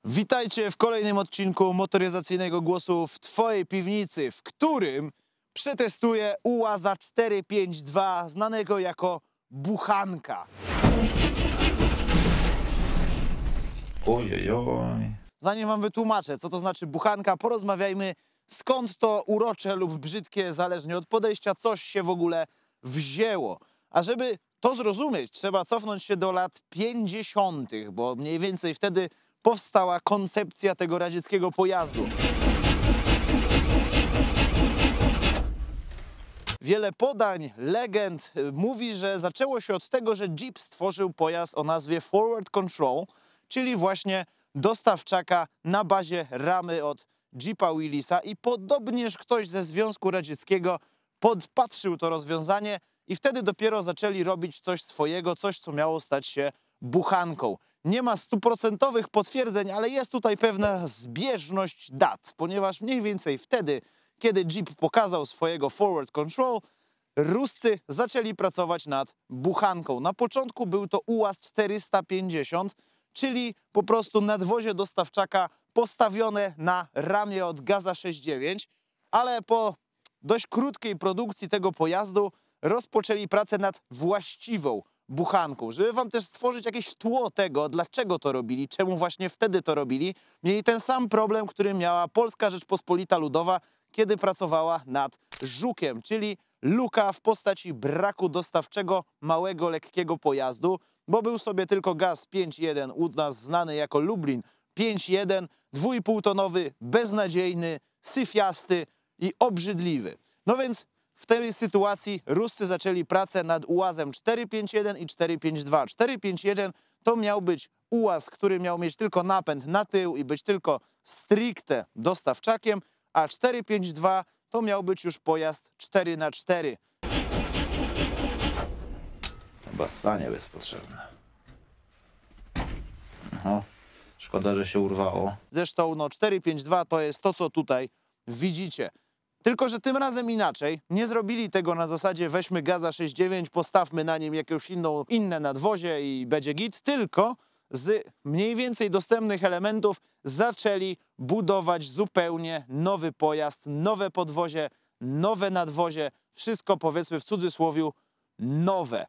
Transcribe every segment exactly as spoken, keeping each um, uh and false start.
Witajcie w kolejnym odcinku motoryzacyjnego głosu w twojej piwnicy, w którym przetestuję ułaza cztery pięć dwa, znanego jako buchanka. Ojojoj. Zanim wam wytłumaczę, co to znaczy buchanka, porozmawiajmy, skąd to urocze lub brzydkie, zależnie od podejścia, coś się w ogóle wzięło. A żeby to zrozumieć, trzeba cofnąć się do lat pięćdziesiątych, bo mniej więcej wtedy powstała koncepcja tego radzieckiego pojazdu. Wiele podań, legend mówi, że zaczęło się od tego, że Jeep stworzył pojazd o nazwie Forward Control, czyli właśnie dostawczaka na bazie ramy od Jeepa Willisa, i podobnież ktoś ze Związku Radzieckiego podpatrzył to rozwiązanie i wtedy dopiero zaczęli robić coś swojego, coś, co miało stać się buchanką. Nie ma stuprocentowych potwierdzeń, ale jest tutaj pewna zbieżność dat, ponieważ mniej więcej wtedy, kiedy Jeep pokazał swojego Forward Control, Ruscy zaczęli pracować nad buchanką. Na początku był to ułaz czterysta pięćdziesiąt, czyli po prostu nadwozie dostawczaka postawione na ramię od Gaza sześć dziewięć, ale po dość krótkiej produkcji tego pojazdu rozpoczęli pracę nad właściwą buchanką. Żeby wam też stworzyć jakieś tło tego, dlaczego to robili, czemu właśnie wtedy to robili, mieli ten sam problem, który miała Polska Rzeczpospolita Ludowa, kiedy pracowała nad Żukiem, czyli luka w postaci braku dostawczego małego, lekkiego pojazdu, bo był sobie tylko Gaz pięć jeden, u nas znany jako Lublin pięć jeden, dwuipółtonowy, beznadziejny, syfiasty i obrzydliwy. No więc w tej sytuacji Ruscy zaczęli pracę nad ułazem cztery pięć jeden i cztery pięć dwa. cztery pięć jeden to miał być ułaz, który miał mieć tylko napęd na tył i być tylko stricte dostawczakiem, a cztery pięć dwa to miał być już pojazd cztery na cztery. Bassanie bezpotrzebne. Aha. Szkoda, że się urwało. Zresztą no, cztery pięć dwa to jest to, co tutaj widzicie. Tylko że tym razem inaczej. Nie zrobili tego na zasadzie weźmy Gaza sześć dziewięć, postawmy na nim jakieś inną, inne nadwozie i będzie git, tylko z mniej więcej dostępnych elementów zaczęli budować zupełnie nowy pojazd, nowe podwozie, nowe nadwozie, wszystko powiedzmy w cudzysłowiu nowe.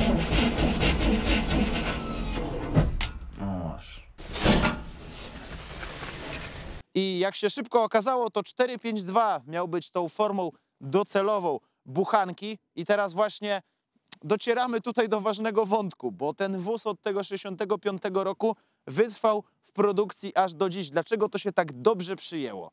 I jak się szybko okazało, to cztery pięć dwa miał być tą formą docelową buchanki i teraz właśnie docieramy tutaj do ważnego wątku, bo ten wóz od tego sześćdziesiątego piątego roku wytrwał w produkcji aż do dziś. Dlaczego to się tak dobrze przyjęło?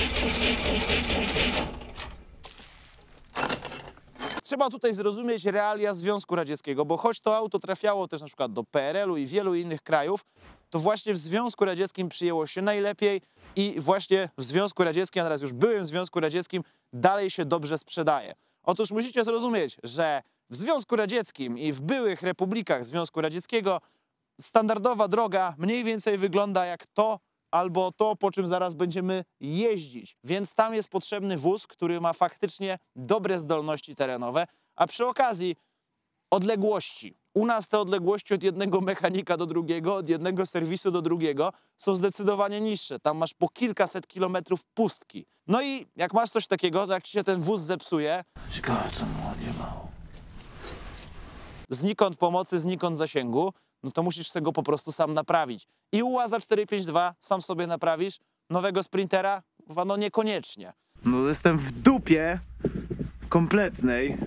Trzeba tutaj zrozumieć realia Związku Radzieckiego, bo choć to auto trafiało też na przykład do P R L u i wielu innych krajów, to właśnie w Związku Radzieckim przyjęło się najlepiej i właśnie w Związku Radzieckim, a teraz już byłem w Związku Radzieckim, dalej się dobrze sprzedaje. Otóż musicie zrozumieć, że w Związku Radzieckim i w byłych republikach Związku Radzieckiego standardowa droga mniej więcej wygląda jak to albo to, po czym zaraz będziemy jeździć. Więc tam jest potrzebny wóz, który ma faktycznie dobre zdolności terenowe, a przy okazji odległości. U nas te odległości od jednego mechanika do drugiego, od jednego serwisu do drugiego są zdecydowanie niższe. Tam masz po kilkaset kilometrów pustki. No i jak masz coś takiego, to jak ci się ten wóz zepsuje, Ciekawe, co mu odjebało. znikąd pomocy, znikąd zasięgu, no to musisz tego po prostu sam naprawić. I ułaza cztery pięć dwa sam sobie naprawisz, nowego Sprintera, no niekoniecznie. No jestem w dupie kompletnej.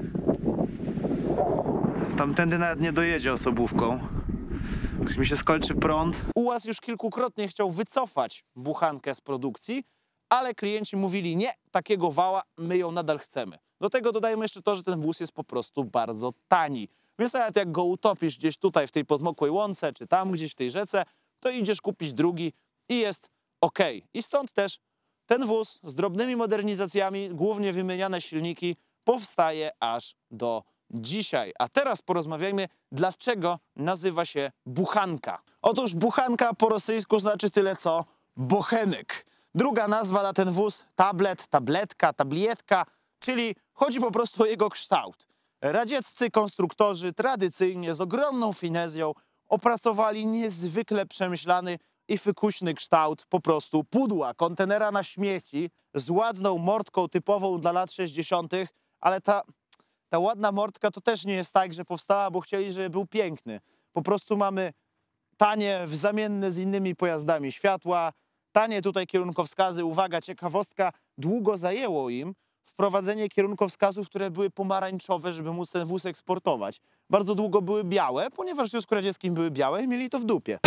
Tamtędy nawet nie dojedzie osobówką. Jak mi się skończy prąd. Ułaz już kilkukrotnie chciał wycofać buchankę z produkcji, ale klienci mówili nie, takiego wała my ją nadal chcemy. Do tego dodajmy jeszcze to, że ten wóz jest po prostu bardzo tani. Więc nawet jak go utopisz gdzieś tutaj w tej podmokłej łące, czy tam gdzieś w tej rzece, to idziesz kupić drugi i jest ok. I stąd też ten wóz z drobnymi modernizacjami, głównie wymieniane silniki, powstaje aż do dzisiaj. A teraz porozmawiajmy, dlaczego nazywa się buchanka. Otóż buchanka po rosyjsku znaczy tyle co bochenek. Druga nazwa na ten wóz tablet, tabletka, tablietka, czyli chodzi po prostu o jego kształt. Radzieccy konstruktorzy tradycyjnie z ogromną finezją opracowali niezwykle przemyślany i fykuśny kształt po prostu pudła, kontenera na śmieci z ładną mordką typową dla lat sześćdziesiątych, ale ta, ta ładna mordka to też nie jest tak, że powstała, bo chcieli, żeby był piękny. Po prostu mamy tanie, zamienne z innymi pojazdami światła, tanie tutaj kierunkowskazy. Uwaga, ciekawostka, długo zajęło im wprowadzenie kierunkowskazów, które były pomarańczowe, żeby móc ten wóz eksportować. Bardzo długo były białe, ponieważ w Związku Radzieckim były białe i mieli to w dupie.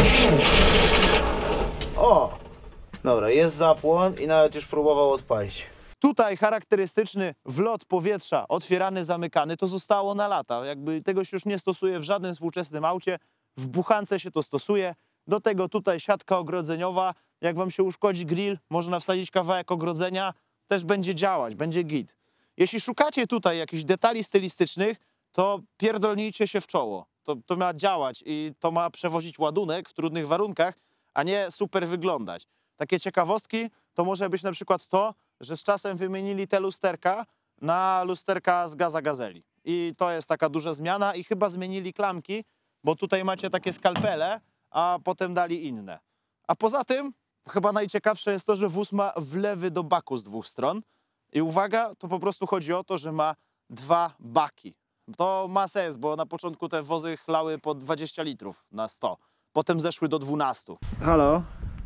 O! Dobra, jest zapłon i nawet już próbował odpalić. Tutaj charakterystyczny wlot powietrza, otwierany, zamykany, to zostało na lata. Jakby tego się już nie stosuje w żadnym współczesnym aucie. W buchance się to stosuje. Do tego tutaj siatka ogrodzeniowa. Jak wam się uszkodzi grill, można wsadzić kawałek ogrodzenia, też będzie działać, będzie git. Jeśli szukacie tutaj jakichś detali stylistycznych, to pierdolnijcie się w czoło. To, to ma działać i to ma przewozić ładunek w trudnych warunkach, a nie super wyglądać. Takie ciekawostki to może być na przykład to, że z czasem wymienili te lusterka na lusterka z Gaza Gazeli. I to jest taka duża zmiana i chyba zmienili klamki, bo tutaj macie takie skalpele, a potem dali inne. A poza tym chyba najciekawsze jest to, że wóz ma wlewy do baku z dwóch stron. I uwaga, to po prostu chodzi o to, że ma dwa baki. To ma sens, bo na początku te wozy chlały po dwadzieścia litrów na sto. Potem zeszły do dwunastu. Halo?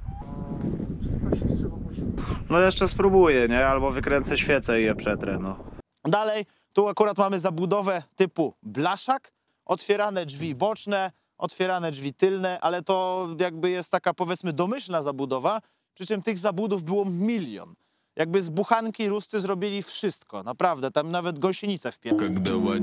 No jeszcze spróbuję, nie? Albo wykręcę świecę i je przetrę, no. Dalej, tu akurat mamy zabudowę typu blaszak. Otwierane drzwi boczne, otwierane drzwi tylne, ale to jakby jest taka, powiedzmy, domyślna zabudowa, przy czym tych zabudów było milion. Jakby z buchanki Ruscy zrobili wszystko, naprawdę, tam nawet gąsienicę wpierdolili.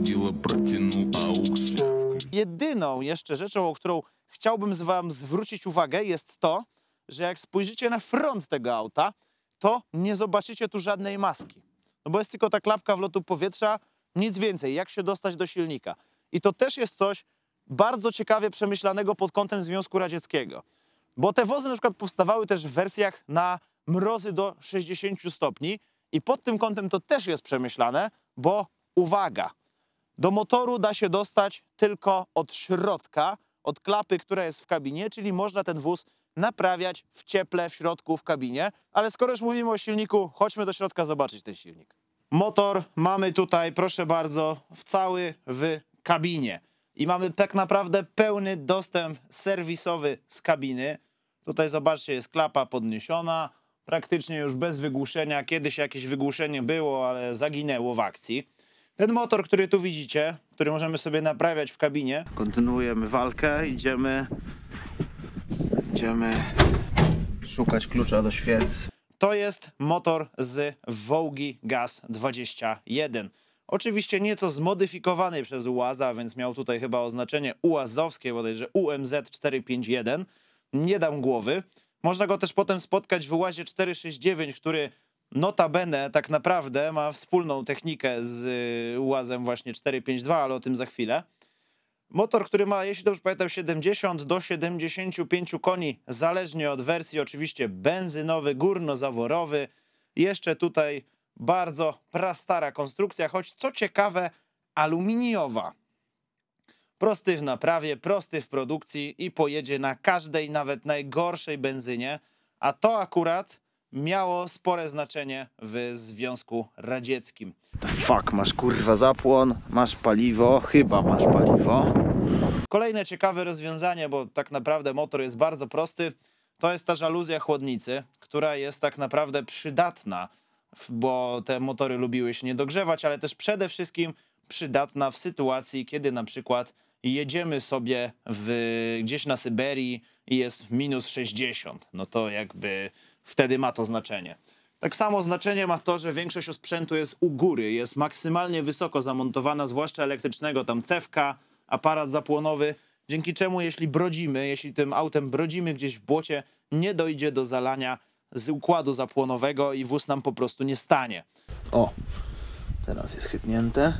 Jedyną jeszcze rzeczą, o którą chciałbym z wam zwrócić uwagę, jest to, że jak spojrzycie na front tego auta, to nie zobaczycie tu żadnej maski. No bo jest tylko ta klapka wlotu powietrza, nic więcej, jak się dostać do silnika. I to też jest coś bardzo ciekawie przemyślanego pod kątem Związku Radzieckiego. Bo te wozy na przykład powstawały też w wersjach na mrozy do sześćdziesięciu stopni i pod tym kątem to też jest przemyślane, bo uwaga, do motoru da się dostać tylko od środka, od klapy, która jest w kabinie, czyli można ten wóz naprawiać w cieple w środku w kabinie, ale skoro już mówimy o silniku, chodźmy do środka zobaczyć ten silnik. Motor mamy tutaj, proszę bardzo, w cały w kabinie i mamy tak naprawdę pełny dostęp serwisowy z kabiny. Tutaj zobaczcie, jest klapa podniesiona, praktycznie już bez wygłuszenia. Kiedyś jakieś wygłuszenie było, ale zaginęło w akcji. Ten motor, który tu widzicie, który możemy sobie naprawiać w kabinie. Kontynuujemy walkę, idziemy... Idziemy szukać klucza do świec. To jest motor z Wołgi Gaz dwadzieścia jeden. Oczywiście nieco zmodyfikowany przez ułaza, więc miał tutaj chyba oznaczenie uazowskie, bodajże U M Z czterysta pięćdziesiąt jeden. Nie dam głowy. Można go też potem spotkać w ułazie czterysta sześćdziesiąt dziewięć, który notabene tak naprawdę ma wspólną technikę z ułazem właśnie czterysta pięćdziesiąt dwa, ale o tym za chwilę. Motor, który ma, jeśli dobrze pamiętam, siedemdziesiąt do siedemdziesięciu pięciu koni, zależnie od wersji, oczywiście benzynowy, górnozaworowy. Jeszcze tutaj bardzo prastara konstrukcja, choć co ciekawe, aluminiowa. Prosty w naprawie, prosty w produkcji i pojedzie na każdej, nawet najgorszej benzynie, a to akurat miało spore znaczenie w Związku Radzieckim. Fuck, masz kurwa zapłon, masz paliwo, chyba masz paliwo. Kolejne ciekawe rozwiązanie, bo tak naprawdę motor jest bardzo prosty, to jest ta żaluzja chłodnicy, która jest tak naprawdę przydatna, bo te motory lubiły się nie dogrzewać, ale też przede wszystkim przydatna w sytuacji, kiedy na przykład jedziemy sobie w, gdzieś na Syberii i jest minus sześćdziesiąt, no to jakby wtedy ma to znaczenie. Tak samo znaczenie ma to, że większość sprzętu jest u góry, jest maksymalnie wysoko zamontowana, zwłaszcza elektrycznego, tam cewka, aparat zapłonowy, dzięki czemu jeśli brodzimy, jeśli tym autem brodzimy gdzieś w błocie, nie dojdzie do zalania z układu zapłonowego i wóz nam po prostu nie stanie. O, teraz jest chytnięte.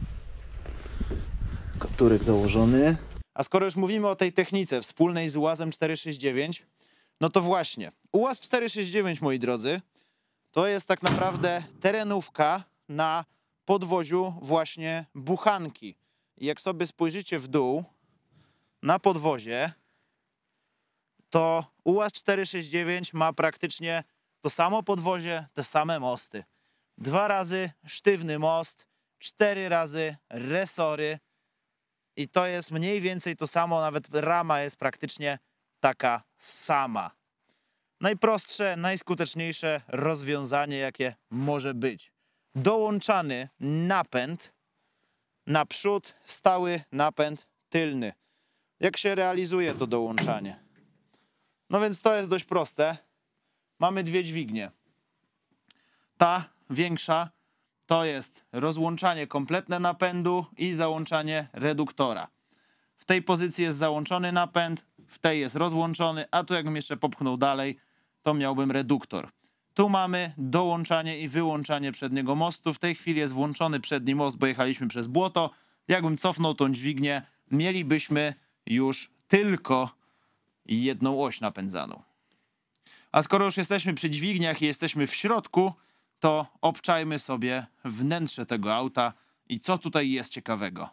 Kapturek założony. A skoro już mówimy o tej technice wspólnej z ułazem czterysta sześćdziesiąt dziewięć, no to właśnie, ułaz czterysta sześćdziesiąt dziewięć, moi drodzy, to jest tak naprawdę terenówka na podwoziu właśnie buchanki. I jak sobie spojrzycie w dół na podwozie, to ułaz czterysta sześćdziesiąt dziewięć ma praktycznie to samo podwozie, te same mosty. Dwa razy sztywny most, cztery razy resory i to jest mniej więcej to samo, nawet rama jest praktycznie taka sama. Najprostsze, najskuteczniejsze rozwiązanie, jakie może być. Dołączany napęd naprzód, stały napęd tylny. Jak się realizuje to dołączanie? No więc to jest dość proste. Mamy dwie dźwignie. Ta większa to jest rozłączanie kompletne napędu i załączanie reduktora. W tej pozycji jest załączony napęd, w tej jest rozłączony, a tu jakbym jeszcze popchnął dalej, to miałbym reduktor. Tu mamy dołączanie i wyłączanie przedniego mostu. W tej chwili jest włączony przedni most, bo jechaliśmy przez błoto. Jakbym cofnął tą dźwignię, mielibyśmy już tylko jedną oś napędzaną. A skoro już jesteśmy przy dźwigniach i jesteśmy w środku, to obczajmy sobie wnętrze tego auta i co tutaj jest ciekawego.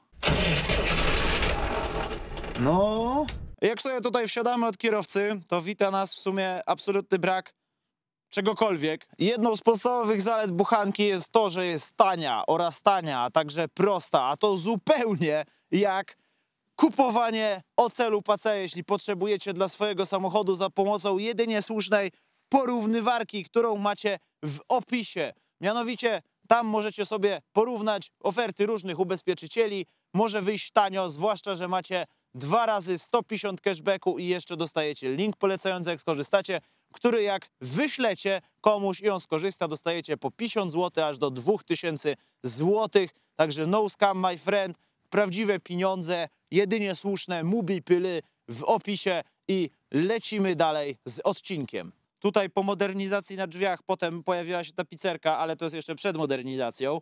No, Jak sobie tutaj wsiadamy od kierowcy, to wita nas w sumie absolutny brak czegokolwiek. Jedną z podstawowych zalet buchanki jest to, że jest tania oraz tania, a także prosta, a to zupełnie jak kupowanie ocelu pace, jeśli potrzebujecie dla swojego samochodu za pomocą jedynie słusznej porównywarki, którą macie w opisie. Mianowicie tam możecie sobie porównać oferty różnych ubezpieczycieli. Może wyjść tanio, zwłaszcza że macie dwa razy sto pięćdziesiąt cashbacku i jeszcze dostajecie link polecający, jak skorzystacie, który jak wyślecie komuś i on skorzysta, dostajecie po pięćdziesiąt złotych aż do dwóch tysięcy złotych. Także no scam, my friend. Prawdziwe pieniądze, jedynie słuszne, mubi pyly w opisie i lecimy dalej z odcinkiem. Tutaj po modernizacji na drzwiach potem pojawiła się tapicerka, ale to jest jeszcze przed modernizacją.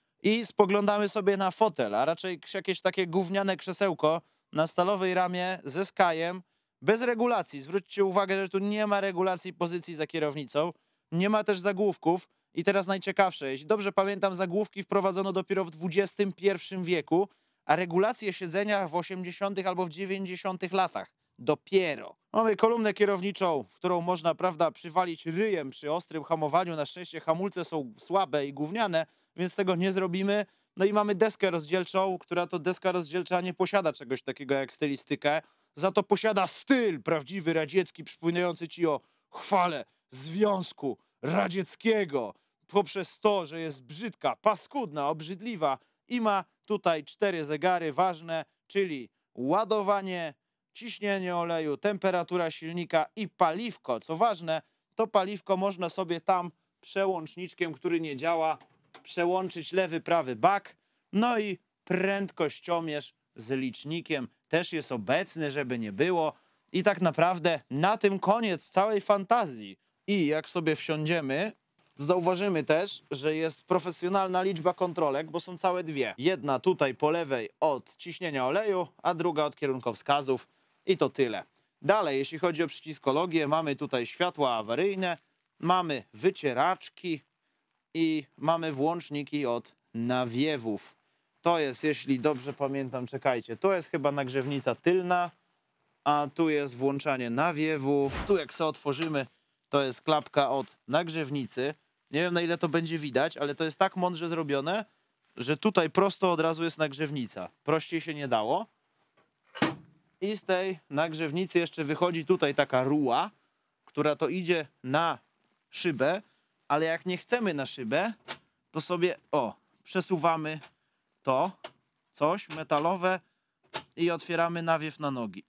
I spoglądamy sobie na fotel, a raczej jakieś takie gówniane krzesełko na stalowej ramie ze skajem, bez regulacji. Zwróćcie uwagę, że tu nie ma regulacji pozycji za kierownicą, nie ma też zagłówków. I teraz najciekawsze, jeśli dobrze pamiętam, zagłówki wprowadzono dopiero w dwudziestym pierwszym wieku, a regulacje siedzenia w osiemdziesiątych albo w dziewięćdziesiątych latach. Dopiero. Mamy kolumnę kierowniczą, w którą można, prawda, przywalić ryjem przy ostrym hamowaniu. Na szczęście hamulce są słabe i gówniane, więc tego nie zrobimy. No i mamy deskę rozdzielczą, która to deska rozdzielcza nie posiada czegoś takiego jak stylistykę. Za to posiada styl prawdziwy, radziecki, przypominający ci o chwale Związku Radzieckiego. Poprzez to, że jest brzydka, paskudna, obrzydliwa i ma tutaj cztery zegary ważne, czyli ładowanie, ciśnienie oleju, temperatura silnika i paliwko. Co ważne, to paliwko można sobie tam przełączniczkiem, który nie działa, przełączyć lewy, prawy bak. No i prędkościomierz z licznikiem też jest obecny, żeby nie było. I tak naprawdę na tym koniec całej fantazji. I jak sobie wsiądziemy, zauważymy też, że jest profesjonalna liczba kontrolek, bo są całe dwie. Jedna tutaj po lewej od ciśnienia oleju, a druga od kierunkowskazów i to tyle. Dalej, jeśli chodzi o przyciskologię, mamy tutaj światła awaryjne, mamy wycieraczki i mamy włączniki od nawiewów. To jest, jeśli dobrze pamiętam, czekajcie, to jest chyba nagrzewnica tylna, a tu jest włączanie nawiewu. Tu jak sobie otworzymy, to jest klapka od nagrzewnicy. Nie wiem, na ile to będzie widać, ale to jest tak mądrze zrobione, że tutaj prosto od razu jest nagrzewnica. Prościej się nie dało. I z tej nagrzewnicy jeszcze wychodzi tutaj taka ruła, która to idzie na szybę, ale jak nie chcemy na szybę, to sobie, o, przesuwamy to, coś metalowe i otwieramy nawiew na nogi.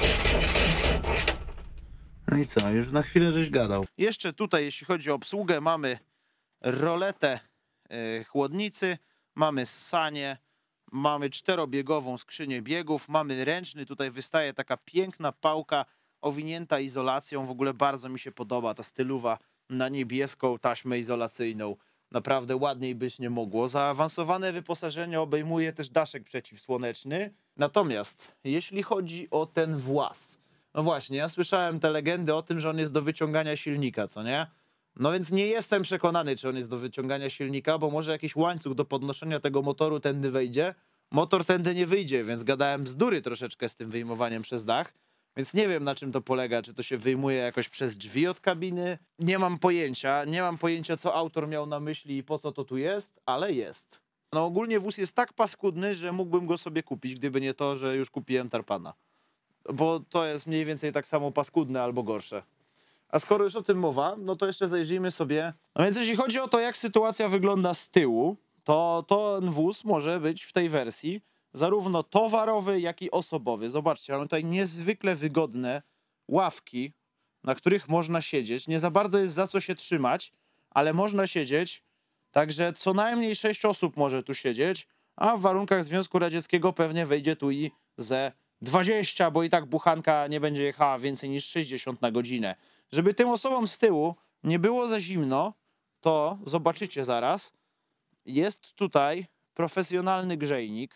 no i co, już na chwilę żeś gadał. Jeszcze tutaj, jeśli chodzi o obsługę, mamy roletę y, chłodnicy, mamy ssanie, mamy czterobiegową skrzynię biegów, mamy ręczny, tutaj wystaje taka piękna pałka owinięta izolacją. W ogóle bardzo mi się podoba ta stylowa na niebieską taśmę izolacyjną. Naprawdę ładniej być nie mogło. Zaawansowane wyposażenie obejmuje też daszek przeciwsłoneczny. Natomiast jeśli chodzi o ten włas, no właśnie, ja słyszałem te legendy o tym, że on jest do wyciągania silnika, co nie? No więc nie jestem przekonany, czy on jest do wyciągania silnika, bo może jakiś łańcuch do podnoszenia tego motoru tędy wejdzie. Motor tędy nie wyjdzie, więc gadałem bzdury troszeczkę z tym wyjmowaniem przez dach. Więc nie wiem, na czym to polega, czy to się wyjmuje jakoś przez drzwi od kabiny. Nie mam pojęcia, nie mam pojęcia, co autor miał na myśli i po co to tu jest, ale jest. No ogólnie wóz jest tak paskudny, że mógłbym go sobie kupić, gdyby nie to, że już kupiłem tarpana. Bo to jest mniej więcej tak samo paskudne albo gorsze. A skoro już o tym mowa, no to jeszcze zajrzyjmy sobie. No więc jeśli chodzi o to, jak sytuacja wygląda z tyłu, to ten wóz może być w tej wersji zarówno towarowy, jak i osobowy. Zobaczcie, mamy tutaj niezwykle wygodne ławki, na których można siedzieć. Nie za bardzo jest za co się trzymać, ale można siedzieć. Także co najmniej sześć osób może tu siedzieć, a w warunkach Związku Radzieckiego pewnie wejdzie tu i ze dwadzieścia, bo i tak buchanka nie będzie jechała więcej niż sześćdziesiąt na godzinę. Żeby tym osobom z tyłu nie było za zimno, to zobaczycie zaraz, jest tutaj profesjonalny grzejnik.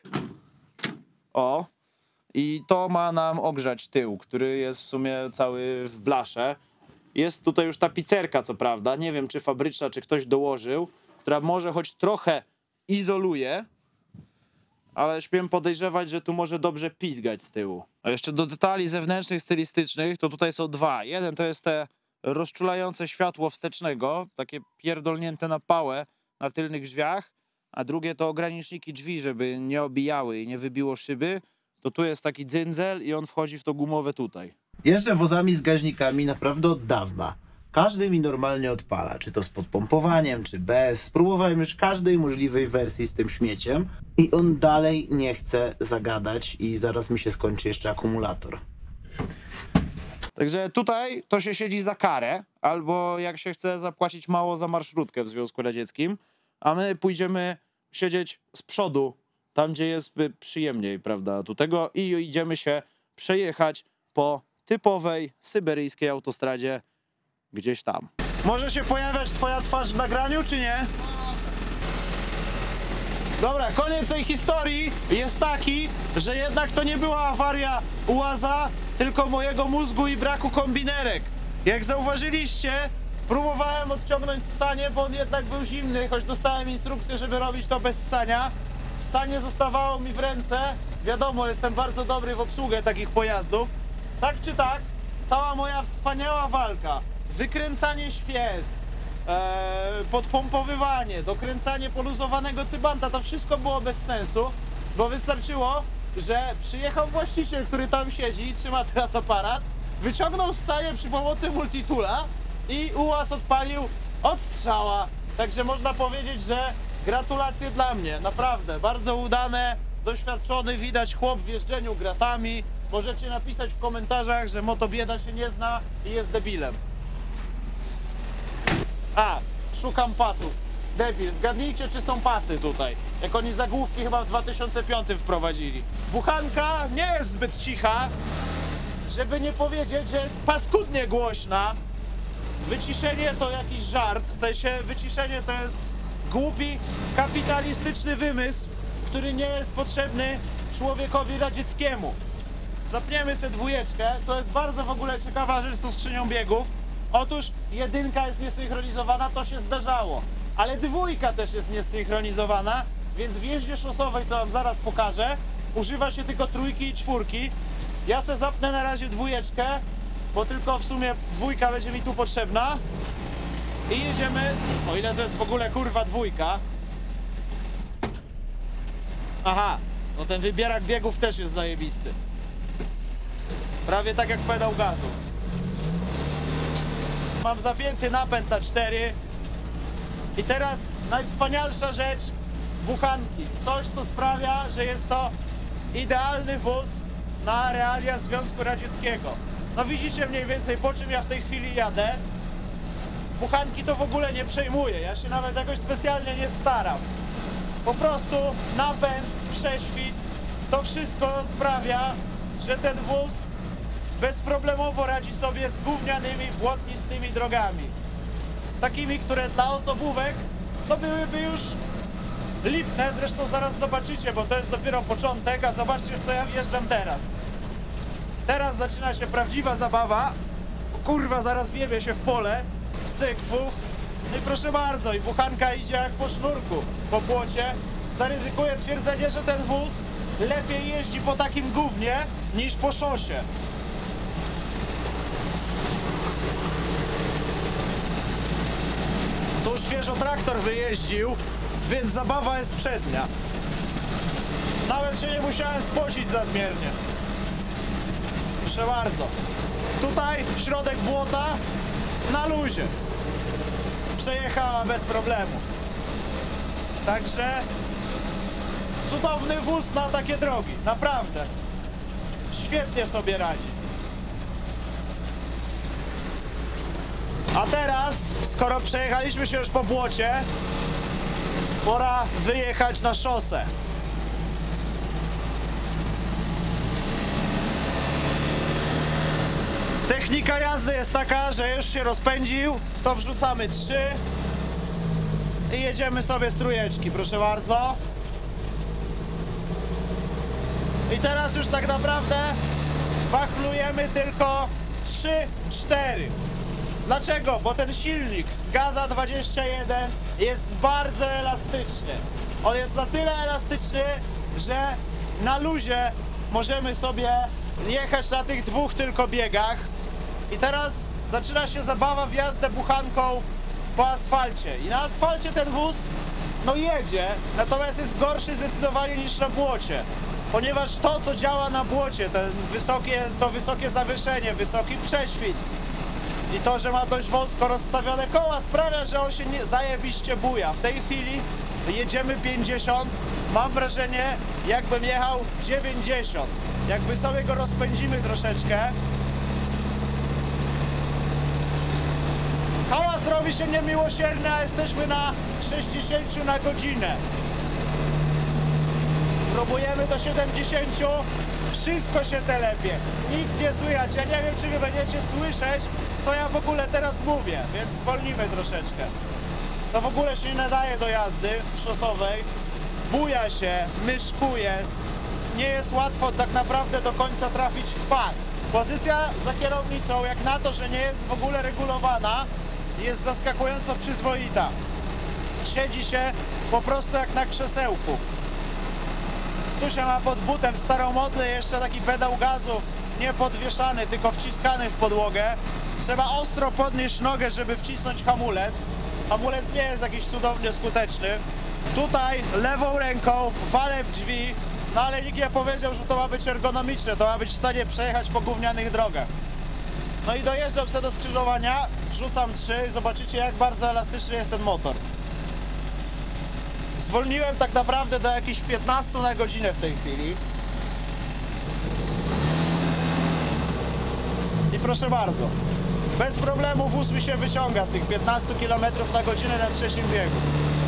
O, i to ma nam ogrzać tył, który jest w sumie cały w blasze. Jest tutaj już tapicerka, co prawda, nie wiem czy fabryczna, czy ktoś dołożył, która może choć trochę izoluje, ale śmiem podejrzewać, że tu może dobrze pizgać z tyłu. A jeszcze do detali zewnętrznych, stylistycznych, to tutaj są dwa. Jeden to jest te rozczulające światło wstecznego, takie pierdolnięte na pałę na tylnych drzwiach, a drugie to ograniczniki drzwi, żeby nie obijały i nie wybiło szyby. To tu jest taki dzyndzel i on wchodzi w to gumowe tutaj. Jeżdżę wozami z gaźnikami naprawdę od dawna. Każdy mi normalnie odpala, czy to z podpompowaniem, czy bez. Spróbowałem już każdej możliwej wersji z tym śmieciem i on dalej nie chce zagadać i zaraz mi się skończy jeszcze akumulator. Także tutaj to się siedzi za karę, albo jak się chce zapłacić mało za marszrutkę w Związku Radzieckim, a my pójdziemy siedzieć z przodu, tam gdzie jest przyjemniej, prawda, tu tego i idziemy się przejechać po typowej syberyjskiej autostradzie gdzieś tam. Może się pojawiać twoja twarz w nagraniu, czy nie? Dobra, koniec tej historii jest taki, że jednak to nie była awaria ułaza, tylko mojego mózgu i braku kombinerek. Jak zauważyliście, próbowałem odciągnąć ssanie, bo on jednak był zimny, choć dostałem instrukcję, żeby robić to bez ssania. Ssanie zostawało mi w ręce. Wiadomo, jestem bardzo dobry w obsługę takich pojazdów. Tak czy tak, cała moja wspaniała walka, wykręcanie świec, e, podpompowywanie, dokręcanie poluzowanego cybanta, to wszystko było bez sensu, bo wystarczyło, że przyjechał właściciel, który tam siedzi i trzyma teraz aparat, wyciągnął ssanie przy pomocy multitoola i ułaz odpalił od strzała. Także można powiedzieć, że gratulacje dla mnie, naprawdę, bardzo udane, doświadczony, widać chłop w jeżdżeniu gratami. Możecie napisać w komentarzach, że motobieda się nie zna i jest debilem. A, szukam pasów. Debil, zgadnijcie, czy są pasy tutaj. Jak oni zagłówki chyba w dwa tysiące piątym wprowadzili. Buchanka nie jest zbyt cicha, żeby nie powiedzieć, że jest paskudnie głośna. Wyciszenie to jakiś żart, w sensie wyciszenie to jest głupi, kapitalistyczny wymysł, który nie jest potrzebny człowiekowi radzieckiemu. Zapniemy sobie dwójeczkę, to jest bardzo w ogóle ciekawa rzecz z tą skrzynią biegów. Otóż jedynka jest niesynchronizowana, to się zdarzało, ale dwójka też jest niesynchronizowana, więc w jeździe szosowej, co wam zaraz pokażę, używa się tylko trójki i czwórki. Ja se zapnę na razie dwójeczkę, bo tylko w sumie dwójka będzie mi tu potrzebna. I jedziemy, o ile to jest w ogóle kurwa dwójka. Aha, no ten wybierak biegów też jest zajebisty. Prawie tak jak pedał gazu. Mam zapięty napęd na cztery. I teraz najwspanialsza rzecz, buchanki. Coś, co sprawia, że jest to idealny wóz na realia Związku Radzieckiego. No widzicie mniej więcej, po czym ja w tej chwili jadę. Buchanki to w ogóle nie przejmuję, ja się nawet jakoś specjalnie nie staram. Po prostu napęd, prześwit, to wszystko sprawia, że ten wóz bezproblemowo radzi sobie z gównianymi, błotnistymi drogami. Takimi, które dla osobówek no byłyby już lipne, zresztą zaraz zobaczycie, bo to jest dopiero początek, a zobaczcie, w co ja wjeżdżam teraz. Teraz zaczyna się prawdziwa zabawa. O kurwa, zaraz wiebie się w pole. Cyk, fuch. No i proszę bardzo, i buchanka idzie jak po sznurku, po płocie. Zaryzykuję twierdzenie, że ten wóz lepiej jeździ po takim gównie niż po szosie. Tu świeżo traktor wyjeździł, więc zabawa jest przednia. Nawet się nie musiałem spocić nadmiernie. Proszę bardzo. Tutaj środek błota na luzie. Przejechała bez problemu. Także cudowny wóz na takie drogi. Naprawdę. Świetnie sobie radzi. A teraz, skoro przejechaliśmy się już po błocie, pora wyjechać na szosę. Technika jazdy jest taka, że już się rozpędził, to wrzucamy trzy i jedziemy sobie z trójeczki, proszę bardzo. I teraz już tak naprawdę wachlujemy tylko trzy cztery. Dlaczego? Bo ten silnik z Gaza dwadzieścia jeden jest bardzo elastyczny. On jest na tyle elastyczny, że na luzie możemy sobie jechać na tych dwóch tylko biegach. I teraz zaczyna się zabawa w jazdę buchanką po asfalcie. I na asfalcie ten wóz no jedzie, natomiast jest gorszy zdecydowanie niż na błocie. Ponieważ to, co działa na błocie, ten wysokie, to wysokie zawieszenie, wysoki prześwit i to, że ma dość wąsko rozstawione koła, sprawia, że on się nie, zajebiście buja. W tej chwili jedziemy pięćdziesiąt, mam wrażenie, jakbym jechał dziewięćdziesiąt. Jakby sobie go rozpędzimy troszeczkę, hałas robi się niemiłosierny, a jesteśmy na sześćdziesięciu na godzinę. Próbujemy do siedemdziesięciu, wszystko się telepie, nic nie słychać. Ja nie wiem, czy wy będziecie słyszeć, co ja w ogóle teraz mówię, więc zwolnimy troszeczkę. To w ogóle się nie nadaje do jazdy szosowej, buja się, myszkuje, nie jest łatwo tak naprawdę do końca trafić w pas. Pozycja za kierownicą, jak na to, że nie jest w ogóle regulowana, jest zaskakująco przyzwoita. Siedzi się po prostu jak na krzesełku. Tu się ma pod butem staromodny jeszcze taki pedał gazu, nie podwieszany, tylko wciskany w podłogę. Trzeba ostro podnieść nogę, żeby wcisnąć hamulec. Hamulec nie jest jakiś cudownie skuteczny. Tutaj lewą ręką walę w drzwi, no ale nikt nie powiedział, że to ma być ergonomiczne, to ma być w stanie przejechać po gównianych drogach. No i dojeżdżam sobie do skrzyżowania, wrzucam trzy i zobaczycie, jak bardzo elastyczny jest ten motor. Zwolniłem tak naprawdę do jakichś piętnastu na godzinę w tej chwili. I proszę bardzo, bez problemu wóz mi się wyciąga z tych piętnastu kilometrów na godzinę na trzecim biegu.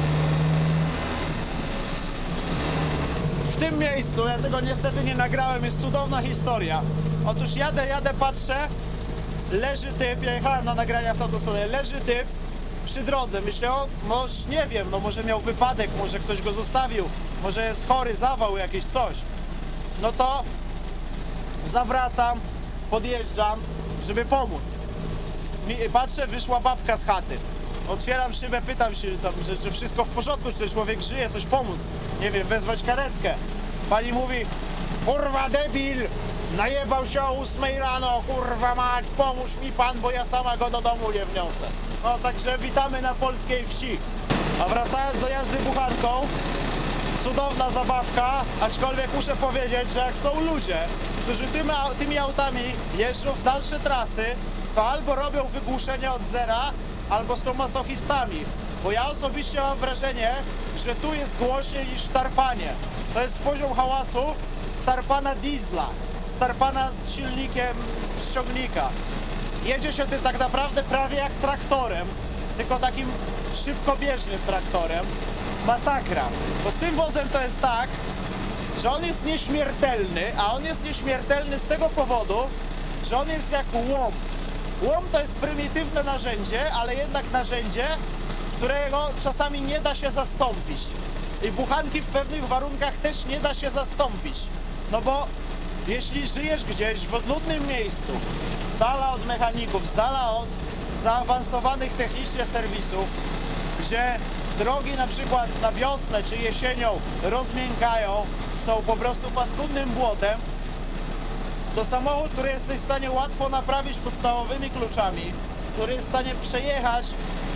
W tym miejscu, ja tego niestety nie nagrałem, jest cudowna historia. Otóż jadę, jadę, patrzę, leży typ, ja jechałem na nagrania w tamtą stronę, leży typ przy drodze. Myślę, o, może nie wiem, no może miał wypadek, może ktoś go zostawił, może jest chory, zawał jakieś coś. No to zawracam, podjeżdżam, żeby pomóc. Patrzę, wyszła babka z chaty. Otwieram szybę, pytam się tam, że, czy wszystko w porządku, czy ten człowiek żyje, coś pomóc. Nie wiem, wezwać karetkę. Pani mówi, kurwa debil, najebał się o ósmej rano, kurwa mać, pomóż mi pan, bo ja sama go do domu nie wniosę. No także witamy na polskiej wsi. A wracając do jazdy buchanką, cudowna zabawka, aczkolwiek muszę powiedzieć, że jak są ludzie, którzy tymi, tymi autami jeżdżą w dalsze trasy, to albo robią wygłuszenie od zera, albo są masochistami. Bo ja osobiście mam wrażenie, że tu jest głośniej niż w Tarpanie. To jest poziom hałasu z Tarpana diesla, z Tarpana z silnikiem z ciągnika. Jedzie się tym tak naprawdę prawie jak traktorem, tylko takim szybkobieżnym traktorem. Masakra. Bo z tym wozem to jest tak, że on jest nieśmiertelny, a on jest nieśmiertelny z tego powodu, że on jest jak łom. Łom to jest prymitywne narzędzie, ale jednak narzędzie, którego czasami nie da się zastąpić. I buchanki w pewnych warunkach też nie da się zastąpić. No bo jeśli żyjesz gdzieś w odludnym miejscu, z dala od mechaników, z dala od zaawansowanych technicznie serwisów, gdzie drogi na przykład na wiosnę czy jesienią rozmiękają, są po prostu paskudnym błotem, to samochód, który jesteś w stanie łatwo naprawić podstawowymi kluczami, który jest w stanie przejechać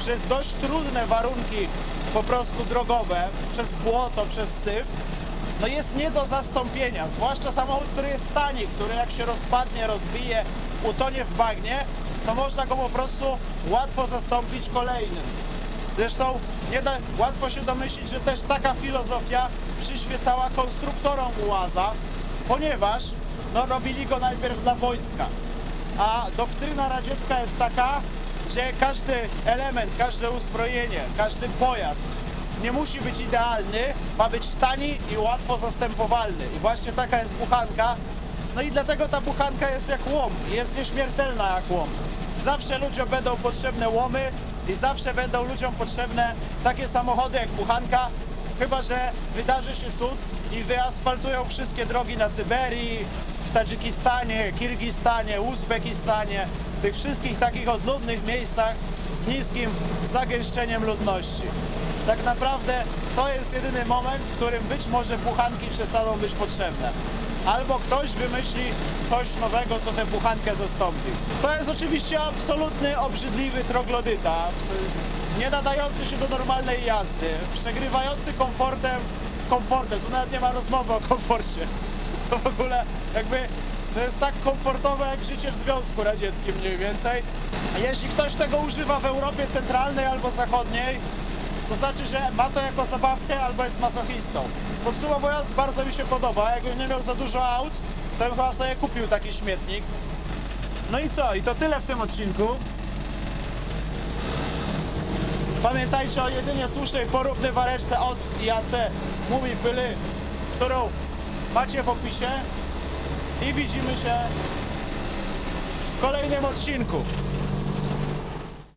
przez dość trudne warunki po prostu drogowe, przez błoto, przez syf, no jest nie do zastąpienia, zwłaszcza samochód, który jest tani, który jak się rozpadnie, rozbije, utonie w bagnie, to można go po prostu łatwo zastąpić kolejnym. Zresztą nie da, łatwo się domyślić, że też taka filozofia przyświecała konstruktorom ułaza, ponieważ no, robili go najpierw dla wojska. A doktryna radziecka jest taka, że każdy element, każde uzbrojenie, każdy pojazd nie musi być idealny, ma być tani i łatwo zastępowalny. I właśnie taka jest buchanka. No i dlatego ta buchanka jest jak łom, jest nieśmiertelna jak łom. Zawsze ludziom będą potrzebne łomy i zawsze będą ludziom potrzebne takie samochody jak buchanka, chyba że wydarzy się cud i wyasfaltują wszystkie drogi na Syberii, w Tadżykistanie, Kirgistanie, Uzbekistanie, w tych wszystkich takich odludnych miejscach z niskim zagęszczeniem ludności. Tak naprawdę to jest jedyny moment, w którym być może buchanki przestaną być potrzebne. Albo ktoś wymyśli coś nowego, co tę buchankę zastąpi. To jest oczywiście absolutny, obrzydliwy troglodyta, nie nadający się do normalnej jazdy, przegrywający komfortem, komfortem, tu nawet nie ma rozmowy o komforcie. To w ogóle jakby to jest tak komfortowe jak życie w Związku Radzieckim mniej więcej. Jeśli ktoś tego używa w Europie Centralnej albo Zachodniej, to znaczy, że ma to jako zabawkę albo jest masochistą. Podsumowując, bardzo mi się podoba. Jakbym nie miał za dużo aut, to bym chyba sobie kupił taki śmietnik. No i co? I to tyle w tym odcinku. Pamiętajcie o jedynie słusznej porównywareczce O C i A C Mumi Pyly, którą macie w opisie. I widzimy się w kolejnym odcinku.